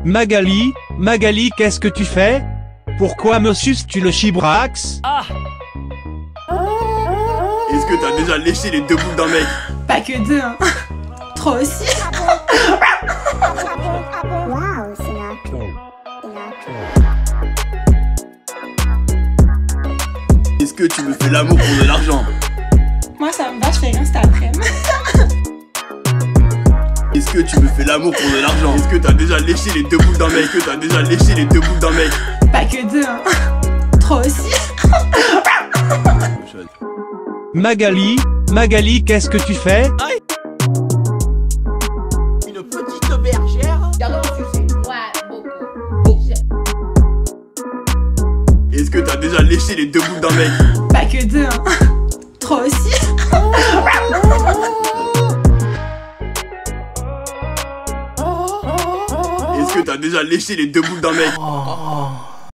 Magali, Magali, qu'est-ce que tu fais? Pourquoi me suces-tu le chibrax? Est-ce que t'as déjà léché les deux boules d'un mec? Pas que deux, hein. Trois aussi. Est-ce que tu me fais l'amour pour de l'argent? Moi, ça me va, je fais rien cet après-midi. Est-ce que tu me fais l'amour pour de l'argent? Est-ce que t'as déjà léché les deux boules d'un mec? Est-ce que t'as déjà léché les deux boules d'un mec? Pas que deux, hein. Trois aussi. Magali, Magali, qu'est-ce que tu fais? Une petite bergère. Est-ce que t'as déjà léché les deux boules d'un mec? Pas que deux, hein. Trois aussi. Est-ce que t'as déjà léché les deux boules d'un mec?